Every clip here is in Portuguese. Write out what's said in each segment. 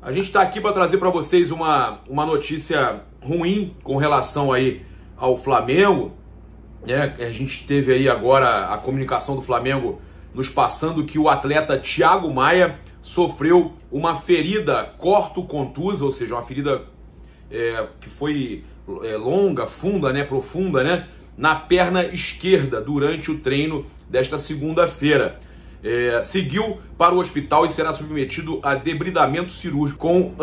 A gente está aqui para trazer para vocês uma notícia ruim com relação aí ao Flamengo. A gente teve aí agora a comunicação do Flamengo nos passando que o atleta Thiago Maia sofreu uma ferida corto-contusa, ou seja, uma ferida que foi longa, profunda, na perna esquerda durante o treino desta segunda-feira. Seguiu para o hospital e será submetido a debridamento cirúrgico com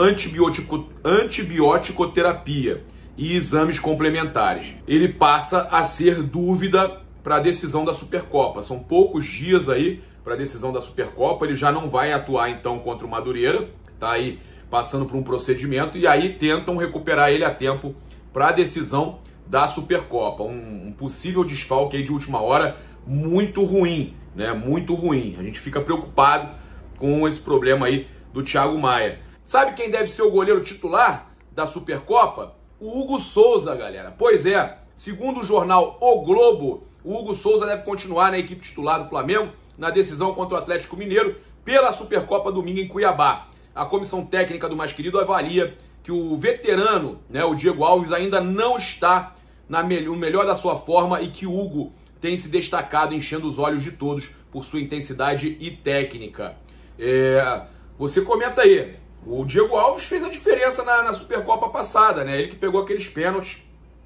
antibiótico-terapia e exames complementares. Ele passa a ser dúvida para a decisão da Supercopa. São poucos dias aí para a decisão da Supercopa. Ele já não vai atuar então contra o Madureira, tá aí passando por um procedimento, e aí tentam recuperar ele a tempo para a decisão da Supercopa. Um possível desfalque aí de última hora muito ruim, né? Muito ruim. A gente fica preocupado com esse problema aí do Thiago Maia. Sabe quem deve ser o goleiro titular da Supercopa? O Hugo Souza, galera. Pois é, segundo o jornal O Globo, o Hugo Souza deve continuar na equipe titular do Flamengo na decisão contra o Atlético Mineiro pela Supercopa domingo em Cuiabá. A comissão técnica do mais querido avalia que o veterano, o Diego Alves, ainda não está no melhor da sua forma e que o Hugo tem se destacado, enchendo os olhos de todos por sua intensidade e técnica. Você comenta aí, o Diego Alves fez a diferença na Supercopa passada, né? Ele que pegou aqueles pênaltis.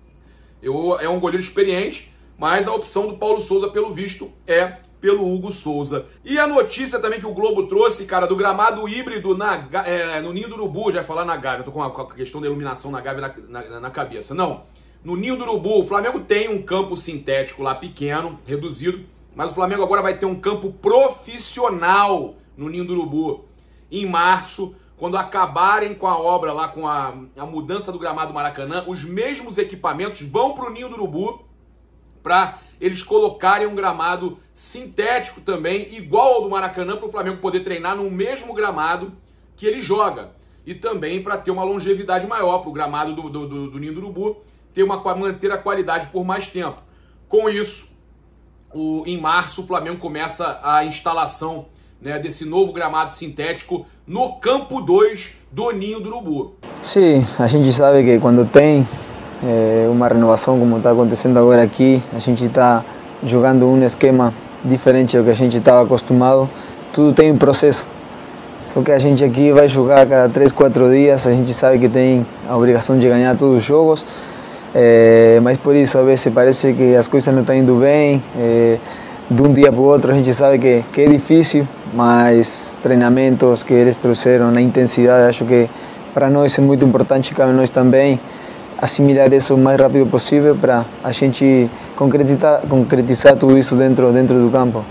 É um goleiro experiente, mas a opção do Paulo Souza, pelo visto, é pelo Hugo Souza. E a notícia também que o Globo trouxe, cara, do gramado híbrido no Ninho do Urubu, já ia falar na Gávea, eu tô com a questão da iluminação na Gávea na cabeça. Não, no Ninho do Urubu, o Flamengo tem um campo sintético lá pequeno, reduzido, mas o Flamengo agora vai ter um campo profissional no Ninho do Urubu. Em março, quando acabarem com a obra lá, com a mudança do gramado do Maracanã, os mesmos equipamentos vão para o Ninho do Urubu para eles colocarem um gramado sintético também, igual ao do Maracanã, para o Flamengo poder treinar no mesmo gramado que ele joga. E também para ter uma longevidade maior, para o gramado do Ninho do Urubu manter a qualidade por mais tempo. Com isso, em março, o Flamengo começa a instalação desse novo gramado sintético no campo 2 do Ninho do Urubu. Sim, a gente sabe que quando tem uma renovação como está acontecendo agora aqui, a gente está jogando um esquema diferente do que a gente estava acostumado, tudo tem um processo. Só que a gente aqui vai jogar a cada 3, 4 dias, a gente sabe que tem a obrigação de ganhar todos os jogos, mas por isso a vezes parece que as coisas não estão indo bem, de um dia para o outro a gente sabe que é difícil, mas treinamentos que eles trouxeram na intensidade, acho que para nós é muito importante, cabe a nós também assimilar isso o mais rápido possível para a gente concretizar tudo isso dentro do campo.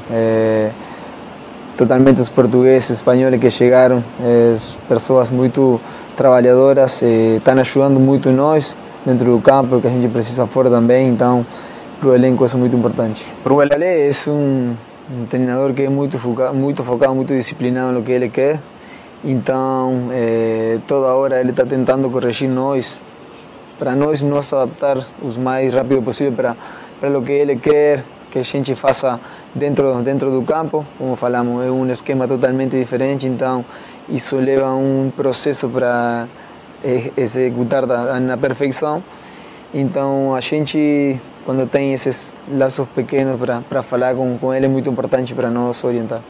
Totalmente os portugueses, espanhóis que chegaram, pessoas muito trabalhadoras, estão ajudando muito nós dentro do campo, que a gente precisa fora também, então para o elenco isso é muito importante. Para o Ele é um treinador que é muito focado, muito disciplinado no que ele quer, então toda hora ele está tentando corrigir nós, para nós nos adaptar o mais rápido possível para o que ele quer que a gente faça dentro do campo. Como falamos, é um esquema totalmente diferente, então isso leva um processo para executar na perfeição. Então a gente, quando tem esses laços pequenos para falar com ele, é muito importante para nós orientar.